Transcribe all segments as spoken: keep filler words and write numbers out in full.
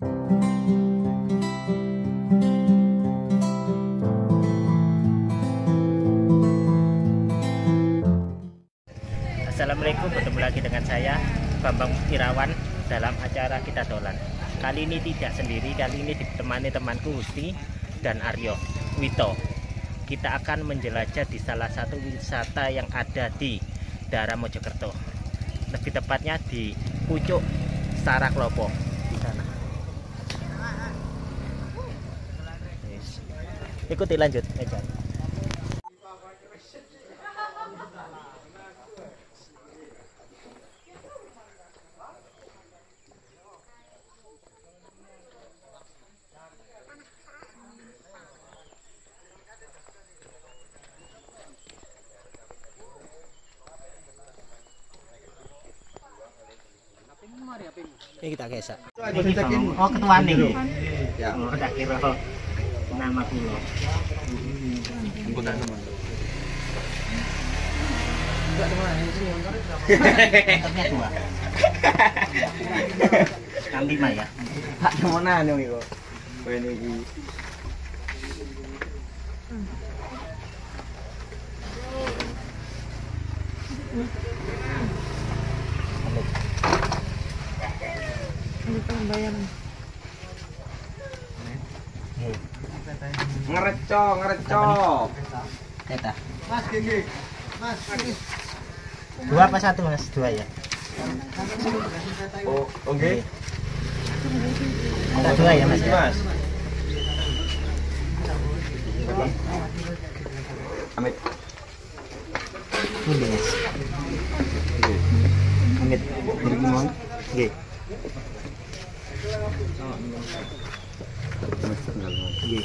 Assalamualaikum, bertemu lagi dengan saya Bambang Irawan dalam acara Kita Dolan. Kali ini tidak sendiri, kali ini ditemani temanku Husti dan Aryo Wito. Kita akan menjelajah di salah satu wisata yang ada di daerah Mojokerto, lebih tepatnya di pucuk Saraklopo di sana. Ikuti lanjut aja. Ini kita gesak. Oh, ketua nih. Ya, oh, tak kira nama pulau. Enggak teman. Enggak teman ini. Ternyata dua. Nanti mah ya. Pak mana nih kok. Kowe niki. Ngereco, ngereco. Kita. Mas gigi. Mas. Dua apa satu Mas? Dua ya. Oh, oke. Okay. Ada dua ya Mas. Ya? Mas. Amit. Ini Mas. Amit. Bergimana? Oke. Nggih.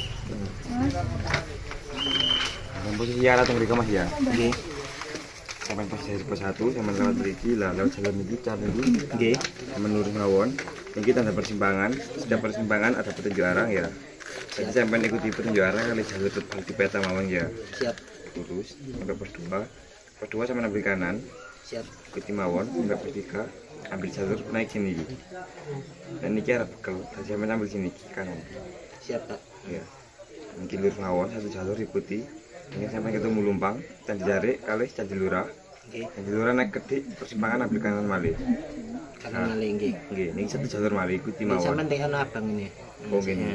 Posisi arah teng mriko Mas ya. Nggih. Sampai posisi pos satu sampai lewat mriki lah, lewat jalur niki cara niki. Nggih. Sampai lurus mawon. Niki tanda persimpangan. Setiap persimpangan ada petunjuk arah ya. Jadi sampai ikuti petunjuk arah kali jalur di peta mawon ya. Siap. Lurus sampai pos dua. Pos dua sampai ambil kanan. Siap. Ikuti mawon sampai pos tiga. Ambil jalur naik sini. Dan niki arah bekel. Sampai ambil sini kanan. Siap Pak. Ya. Niki lurus mawon satu jalur ikuti. Ini sampai ketemu Lumpang, Candi Jarik, kali Candi Lurah. Nggih. Candi Lurah naik kedik persimpangan ambil kanan malih. Kanan malih nggih. Nggih, ini satu jalur malih ikuti Ini mawon. sampean teh ana abang ini. Oh gini.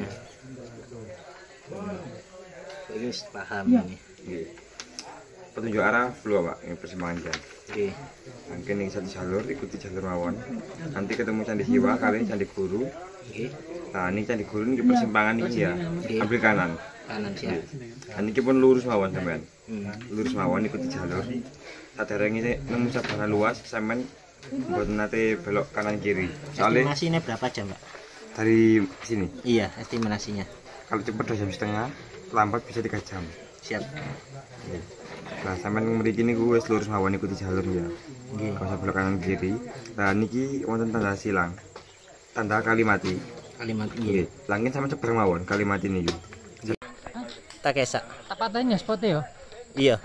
Ini paham ini. Nggih. Petunjuk arah flu Pak, ini persimpangan jalan. Nggih. Mungkin ini satu jalur ikuti jalur mawon. Nanti ketemu Candi Siwa, kali Candi Guru. Nggih. Nah, ini Candi Guru ini persimpangan ini ya. Ambil kanan. Kanan siap. Nanti kita pun lurus mawon sampean. Hmm. Lurus mawon ikuti jalur. Saderenge ini nemu sabana luas sampean buat nanti belok kanan kiri. Soalnya Estimasinya berapa jam, Pak? dari sini. Iya, estimasinya. Kalau cepat dua jam setengah, lambat bisa tiga jam. Siap. Nah, sampean mriki niku wis lurus mawon ikuti jalur ya. Nggih. Kalau belok kanan kiri. Nah, niki wonten tanda silang. Tanda Kalimati. Kalimat Nggih. nggih. Langit sama cebrang mawon Kalimati niki. Tak kesak. Tapatnya spotnya ya? Iya.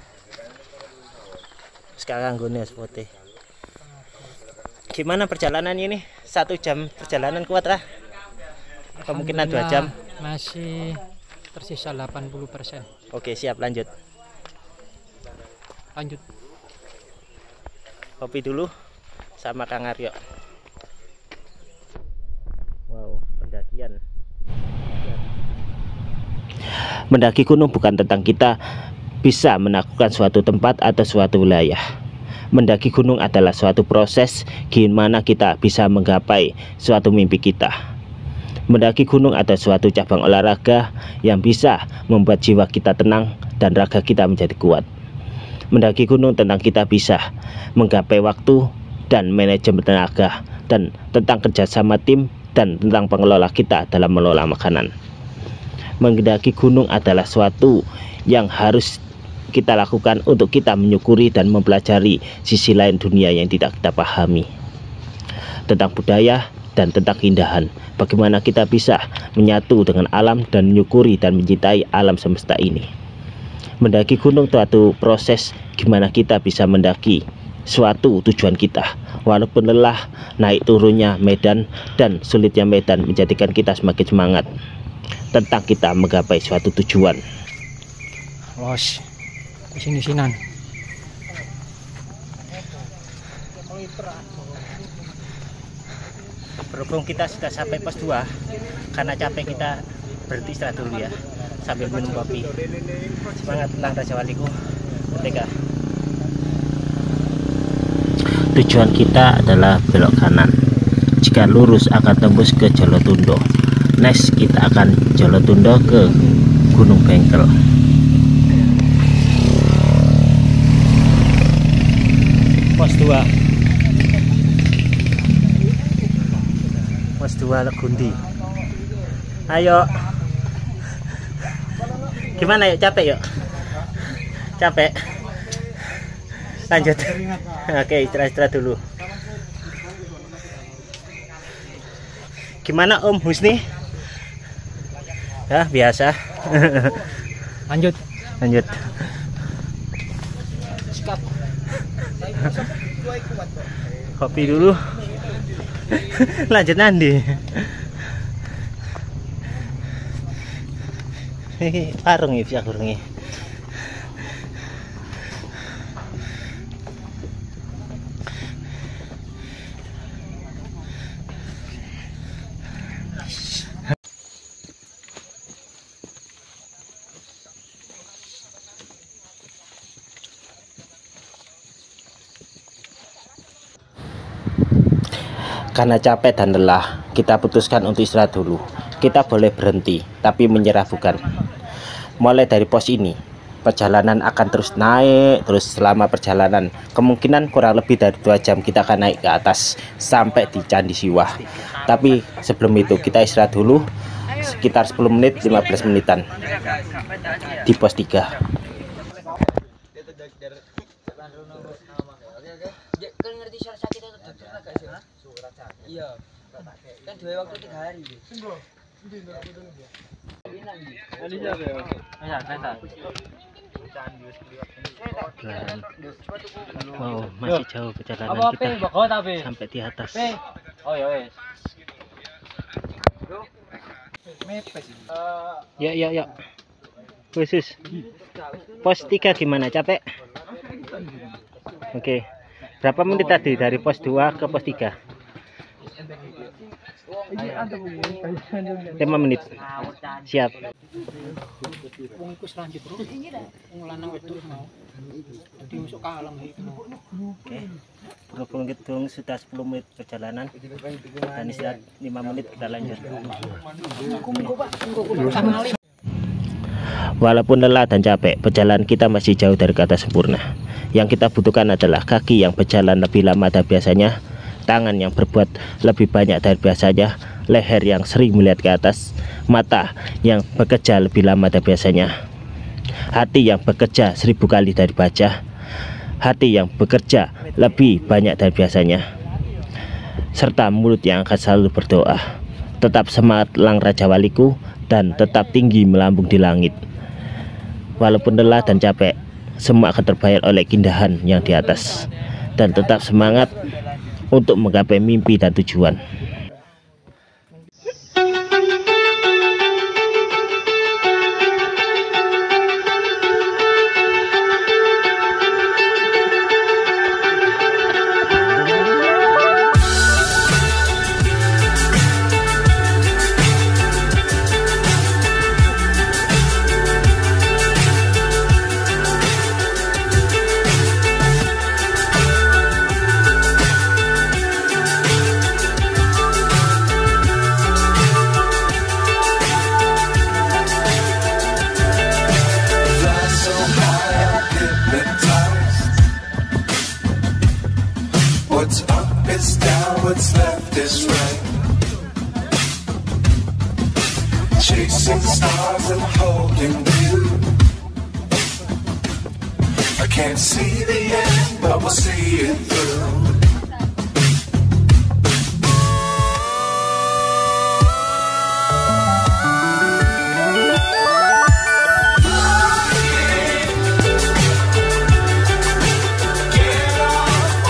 Sekarang gue spotnya. Gimana perjalanan ini? Satu jam perjalanan kuat lah. Kemungkinan dua jam. Masih tersisa delapan puluh persen. Oke, siap lanjut. Lanjut. Kopi dulu sama Kang Aryo. Wow, pendakian. Mendaki gunung bukan tentang kita bisa menaklukkan suatu tempat atau suatu wilayah. Mendaki gunung adalah suatu proses gimana kita bisa menggapai suatu mimpi kita. Mendaki gunung adalah suatu cabang olahraga yang bisa membuat jiwa kita tenang dan raga kita menjadi kuat. Mendaki gunung tentang kita bisa menggapai waktu dan manajemen tenaga, dan tentang kerjasama tim, dan tentang pengelola kita dalam mengelola makanan. Mendaki gunung adalah suatu yang harus kita lakukan untuk kita menyukuri dan mempelajari sisi lain dunia yang tidak kita pahami, tentang budaya dan tentang keindahan. Bagaimana kita bisa menyatu dengan alam dan menyukuri dan mencintai alam semesta ini. Mendaki gunung suatu proses gimana kita bisa mendaki suatu tujuan kita. Walaupun lelah, naik turunnya medan dan sulitnya medan menjadikan kita semakin semangat tentang kita menggapai suatu tujuan. Los, sini-sinan. Berhubung kita sudah sampai pos dua, karena capek kita berhenti istirahat dulu ya, sambil minum kopi. Semangat tentang Raja Waliku, Merdeka. Tujuan kita adalah belok kanan. Jika lurus akan tembus ke Jolotundo. Next kita akan Jolotundo ke Gunung Bengkel. Pos dua. Pos dua Legundi. Ayo. Gimana yuk, capek yuk? Capek. Lanjut. Oke, istirahat-istirahat dulu. Gimana Om Husni? Ya, biasa. Lanjut. Lanjut. Sikap. Kopi dulu. Lanjut nanti. Parung ya, bisa kurangnya. Karena capek dan lelah, kita putuskan untuk istirahat dulu. Kita boleh berhenti, tapi menyerah bukan. Mulai dari pos ini, perjalanan akan terus naik, terus selama perjalanan. Kemungkinan kurang lebih dari dua jam kita akan naik ke atas, sampai di Candi Siwah. Tapi sebelum itu, kita istirahat dulu, sekitar sepuluh menit, lima belas menitan. Di pos tiga. Iya, kan dua waktu tiga hari. Wow, masih jauh perjalanan kita sampai di atas. Oh ya wes. Ya ya ya. Khusus. Pos tiga gimana, capek? Oke. Berapa menit tadi dari pos dua ke pos tiga? lima menit. Siap. Bungkus lanjut terus. Wong lanang wedok mau. Jadi masuk kalang iki. Oke. Berhubung hitung sudah sepuluh menit perjalanan dan istirahat lima menit, kita lanjut. Walaupun lelah dan capek, perjalanan kita masih jauh dari kata sempurna. Yang kita butuhkan adalah kaki yang berjalan lebih lama dari biasanya, tangan yang berbuat lebih banyak dari biasanya, leher yang sering melihat ke atas, mata yang bekerja lebih lama dari biasanya, hati yang bekerja seribu kali dari baca, hati yang bekerja lebih banyak dari biasanya, serta mulut yang akan selalu berdoa. Tetap semangat lang Raja Waliku dan tetap tinggi melambung di langit. Walaupun lelah dan capek, semua akan terbayar oleh keindahan yang di atas. Dan tetap semangat untuk menggapai mimpi dan tujuan. What's up is down, what's left is right. Chasing stars and holding you. I can't see the end, but we'll see it through. Get off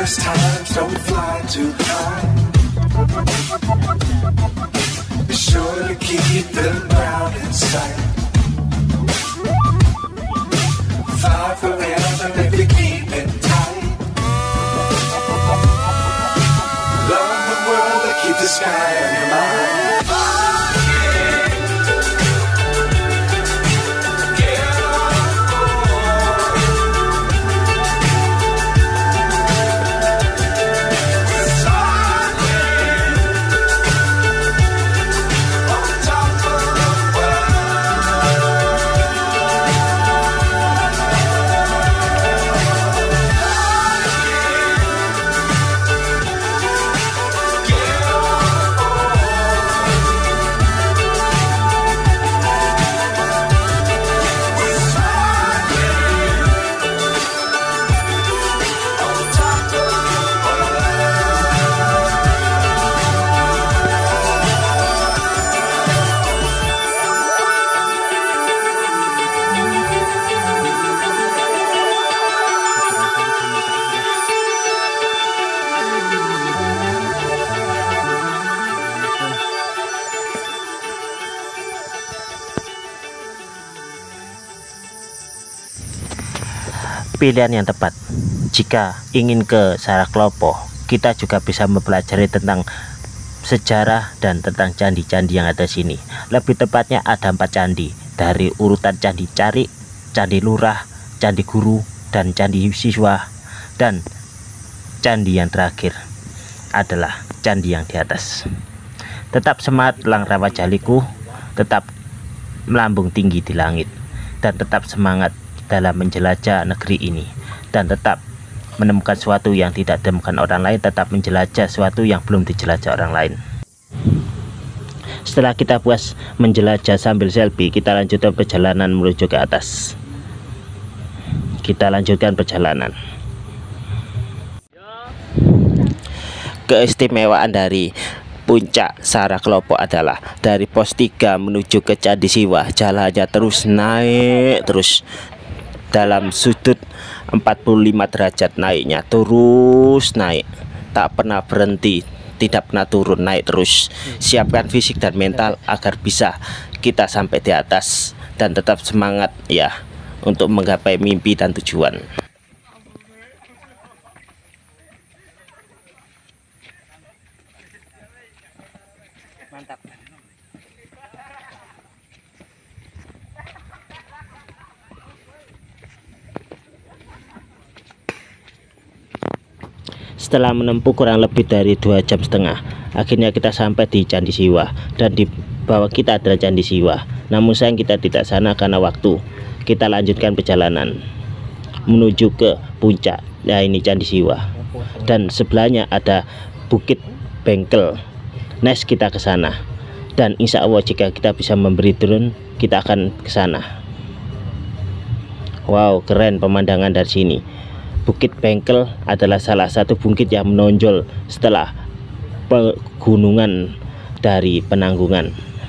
dangerous times, don't fly too high. Be sure to keep the ground in sight. Fly forever if you keep it tight. Love the world but keep the sky on your mind. Pilihan yang tepat. Jika ingin ke Saraklopo, kita juga bisa mempelajari tentang sejarah dan tentang candi-candi yang ada sini. Lebih tepatnya ada empat candi, dari urutan Candi Cari, Candi Lurah, Candi Guru, dan Candi Siswa. Dan candi yang terakhir adalah candi yang di atas. Tetap semangat Lang Rawajaliku, tetap melambung tinggi di langit, dan tetap semangat dalam menjelajah negeri ini, dan tetap menemukan sesuatu yang tidak ditemukan orang lain, tetap menjelajah sesuatu yang belum dijelajah orang lain. Setelah kita puas menjelajah sambil selfie, kita lanjutkan perjalanan menuju ke atas. Kita lanjutkan perjalanan. Keistimewaan dari puncak Saraklopo adalah dari pos tiga menuju ke Candi Siwa, jalannya terus naik terus dalam sudut empat puluh lima derajat, naiknya terus naik, tak pernah berhenti, tidak pernah turun, naik terus. Siapkan fisik dan mental agar bisa kita sampai di atas dan tetap semangat ya untuk menggapai mimpi dan tujuan. Mantap. Setelah menempuh kurang lebih dari dua jam setengah, akhirnya kita sampai di Candi Siwa, dan di bawah kita adalah Candi Siwa. Namun sayang kita tidak sana karena waktu. Kita lanjutkan perjalanan menuju ke puncak. Nah, ini Candi Siwa, dan sebelahnya ada Bukit Bengkel. Next kita ke sana, dan insya Allah jika kita bisa memberi drone, kita akan ke sana. Wow, keren pemandangan dari sini. Bukit Bengkel adalah salah satu bukit yang menonjol setelah pegunungan dari Penanggungan.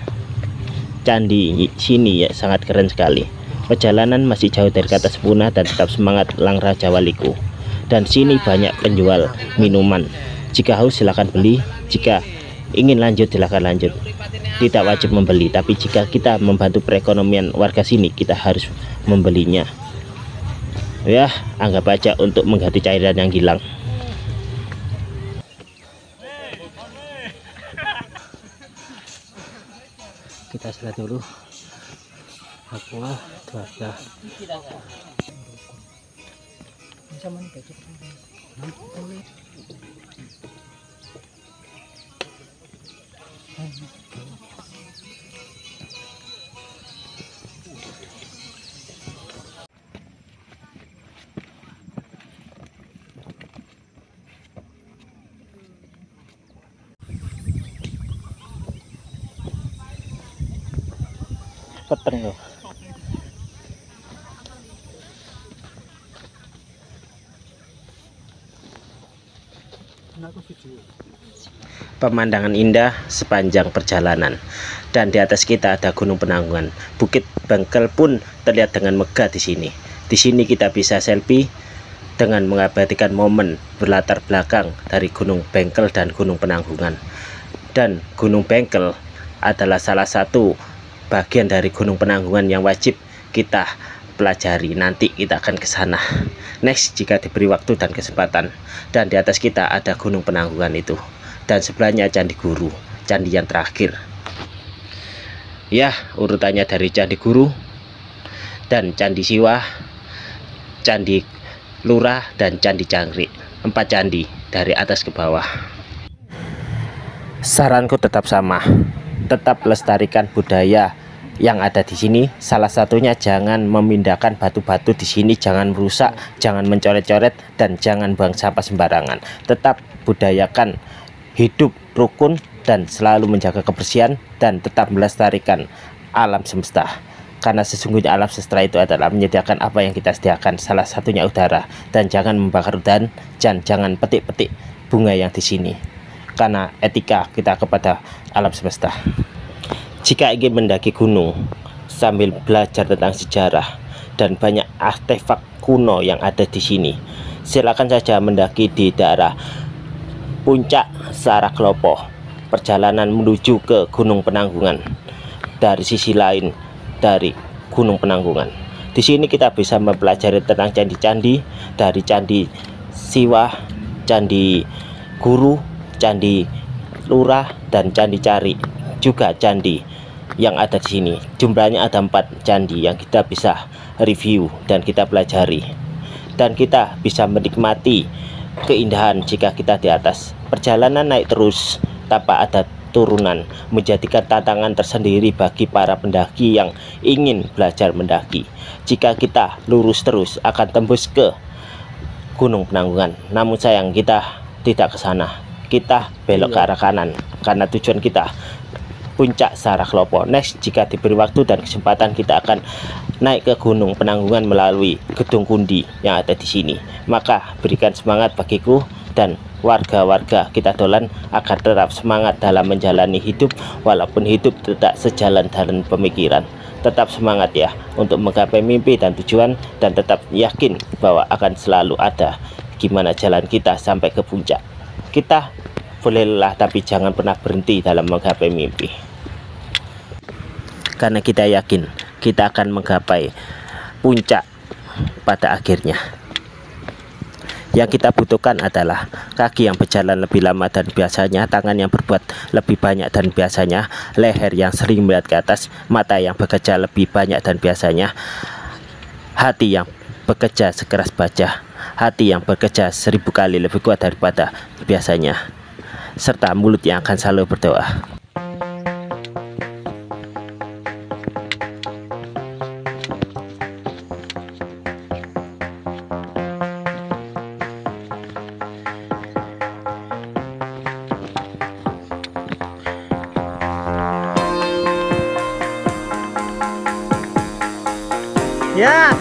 Candi sini ya sangat keren sekali. Perjalanan masih jauh dari kata sempurna, dan tetap semangat Lang Rawajaliku. Dan sini banyak penjual minuman. Jika haus silakan beli, jika ingin lanjut silakan lanjut. Tidak wajib membeli, tapi jika kita membantu perekonomian warga sini, kita harus membelinya. Ya, anggap aja untuk mengganti cairan yang hilang. Kita sholat dulu. Aku keluarga. Peteng loh. Pemandangan indah sepanjang perjalanan, dan di atas kita ada Gunung Penanggungan. Bukit Bengkel pun terlihat dengan megah di sini. Di sini kita bisa selfie dengan mengabadikan momen berlatar belakang dari Gunung Bengkel dan Gunung Penanggungan. Dan Gunung Bengkel adalah salah satu bagian dari Gunung Penanggungan yang wajib kita pelajari. Nanti kita akan ke sana next jika diberi waktu dan kesempatan. Dan di atas kita ada Gunung Penanggungan itu, dan sebelahnya Candi Guru, candi yang terakhir. Ya, urutannya dari Candi Guru dan Candi Siwah, Candi Lurah, dan Candi Cangkrik. Empat candi dari atas ke bawah. Saranku tetap sama, tetap lestarikan budaya yang ada di sini. Salah satunya jangan memindahkan batu-batu di sini, jangan merusak, jangan mencoret-coret, dan jangan buang sampah sembarangan. Tetap budayakan hidup rukun dan selalu menjaga kebersihan, dan tetap melestarikan alam semesta. Karena sesungguhnya alam semesta itu adalah menyediakan apa yang kita sediakan, salah satunya udara. Dan jangan membakar hutan, dan jangan petik-petik bunga yang di sini, karena etika kita kepada alam semesta. Jika ingin mendaki gunung sambil belajar tentang sejarah dan banyak artefak kuno yang ada di sini, silakan saja mendaki di daerah Puncak Saraklopo, perjalanan menuju ke Gunung Penanggungan dari sisi lain dari Gunung Penanggungan. Di sini kita bisa mempelajari tentang candi-candi dari Candi Siwah, Candi Guru, Candi Lurah, dan Candi Cari, juga candi yang ada di sini. Jumlahnya ada empat candi yang kita bisa review dan kita pelajari, dan kita bisa menikmati keindahan jika kita di atas. Perjalanan naik terus tanpa ada turunan menjadikan tantangan tersendiri bagi para pendaki yang ingin belajar mendaki. Jika kita lurus terus akan tembus ke Gunung Penanggungan, namun sayang kita tidak ke sana, kita belok ke arah kanan karena tujuan kita Puncak Saraklopo. Next jika diberi waktu dan kesempatan, kita akan naik ke Gunung Penanggungan melalui Gedung Kundi yang ada di sini. Maka berikan semangat bagiku dan warga-warga kita dolan agar tetap semangat dalam menjalani hidup, walaupun hidup tidak sejalan dengan pemikiran. Tetap semangat ya untuk menggapai mimpi dan tujuan, dan tetap yakin bahwa akan selalu ada gimana jalan kita sampai ke puncak. Kita boleh lelah, tapi jangan pernah berhenti dalam menggapai mimpi, karena kita yakin kita akan menggapai puncak pada akhirnya. Yang kita butuhkan adalah kaki yang berjalan lebih lama dan biasanya, tangan yang berbuat lebih banyak dan biasanya, leher yang sering melihat ke atas, mata yang bekerja lebih banyak dan biasanya, hati yang bekerja sekeras baja, hati yang bekerja seribu kali lebih kuat daripada biasanya, serta mulut yang akan selalu berdoa. Ya.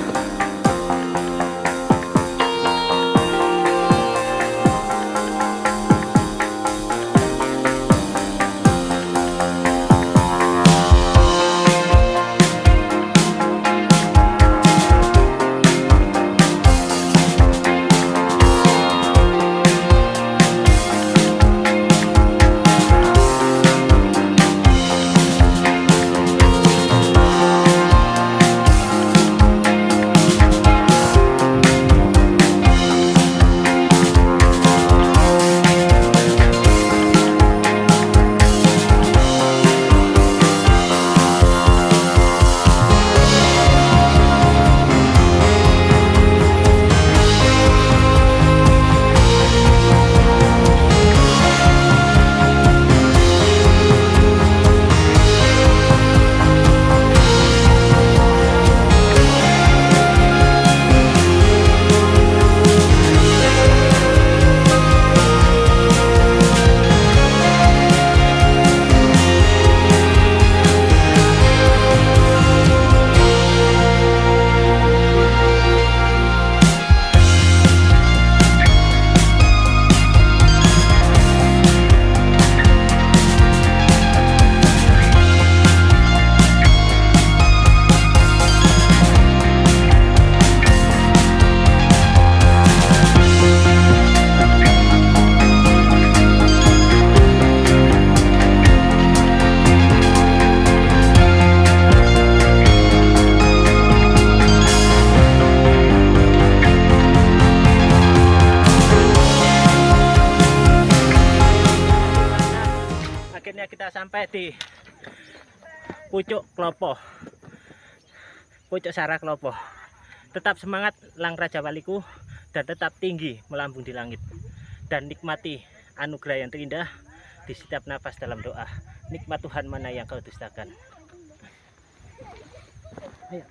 kita sampai di pucuk Klopo, pucuk Sara Klopo. Tetap semangat Lang Raja Waliku dan tetap tinggi melambung di langit, dan nikmati anugerah yang terindah di setiap nafas dalam doa. Nikmat Tuhan mana yang kau dustakan. Ayo.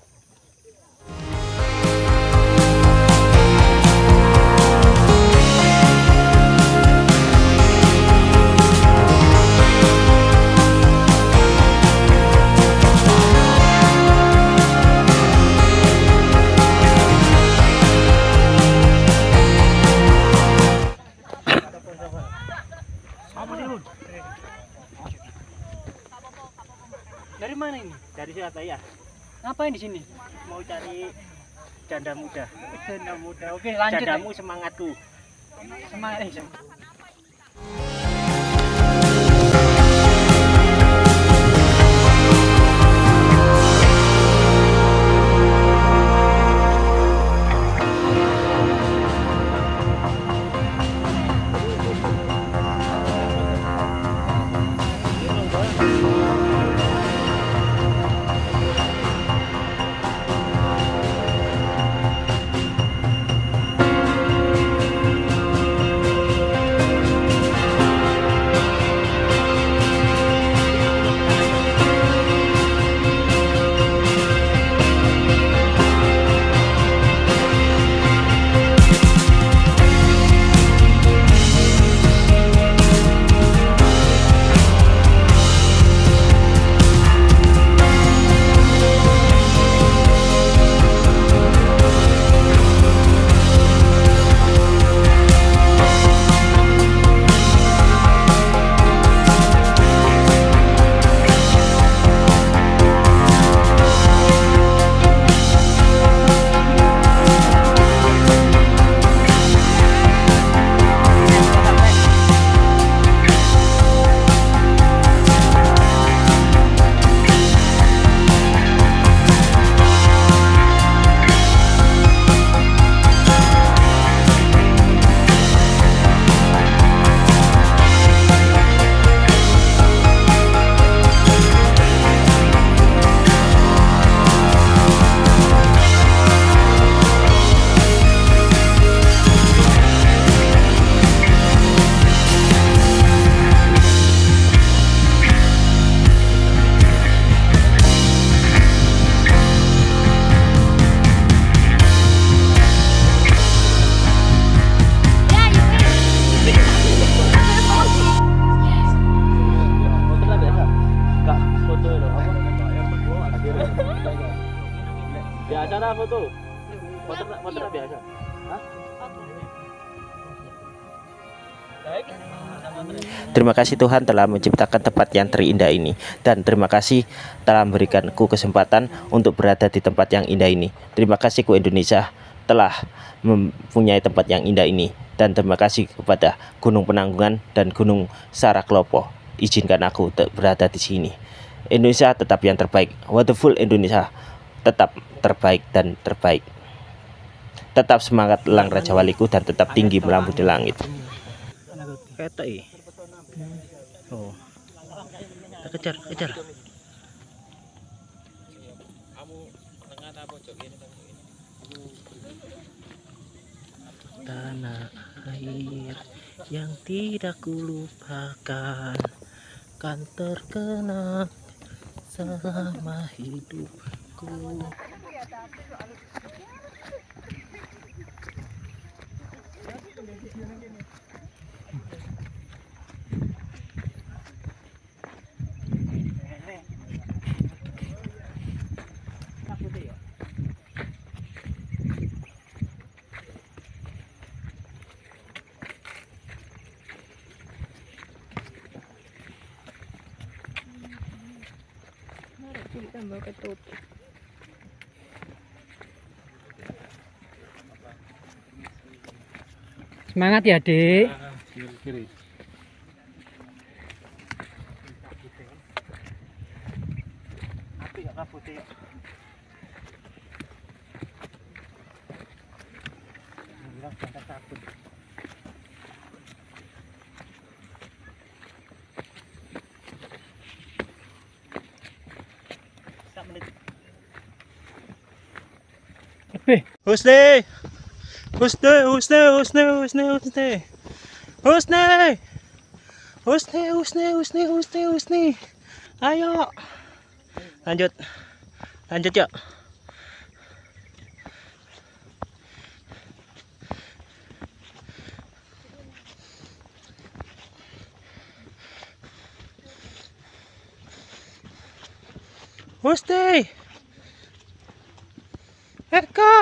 Dari mana ini? Dari Surabaya, Ngapain di sini? mau cari janda muda. Janda muda. Oke, lanjut. Jandamu semangatku. Semangat. Eh, semangat. Biasa lah foto. Foto foto biasa. Hah? Terima kasih Tuhan telah menciptakan tempat yang terindah ini, dan terima kasih telah memberikanku kesempatan untuk berada di tempat yang indah ini. Terima kasih ku Indonesia telah mempunyai tempat yang indah ini, dan terima kasih kepada Gunung Penanggungan dan Gunung Sara Klopo. Izinkan aku berada di sini. Indonesia tetap yang terbaik. Wonderful Indonesia tetap terbaik dan terbaik. Tetap semangat Lang Raja Waliku dan tetap tinggi melambung di langit. Ketok i. Oh. Kejar, kejar. Tanah air yang tidak kulupakan kan terkenang selama hidupku. Tambah ketutup. Semangat ya, Dek. Kiri. Api gak kabut ya. Bilang jangan takut. Husni, Husni, Husni, Husni, Husni, Husni, Husni, Husni, Husni, Husni, Husni, Husni. Ayo, lanjut, lanjut yuk. Husni, Eka.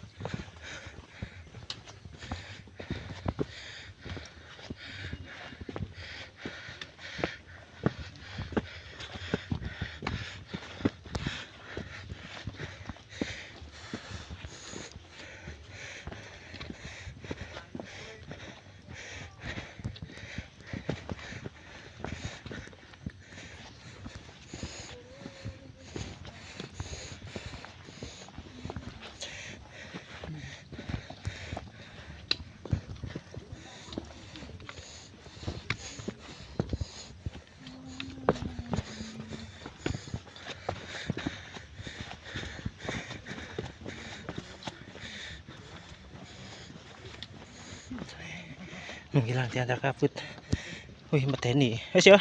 Menghilang di antara kabut. Wih, medeni. Wes ya.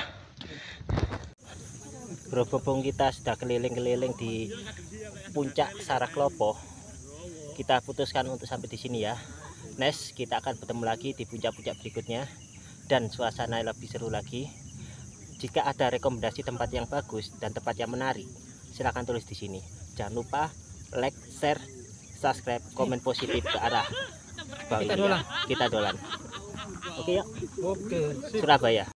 Berhubung kita sudah keliling-keliling di puncak Saraklopo, kita putuskan untuk sampai di sini ya. Next kita akan bertemu lagi di puncak-puncak berikutnya dan suasana lebih seru lagi. Jika ada rekomendasi tempat yang bagus dan tempat yang menarik, silahkan tulis di sini. Jangan lupa like, share, subscribe, komen positif ke arah bawah. Kita dolan. Kita dolan. Oke ya. Oke. Surabaya.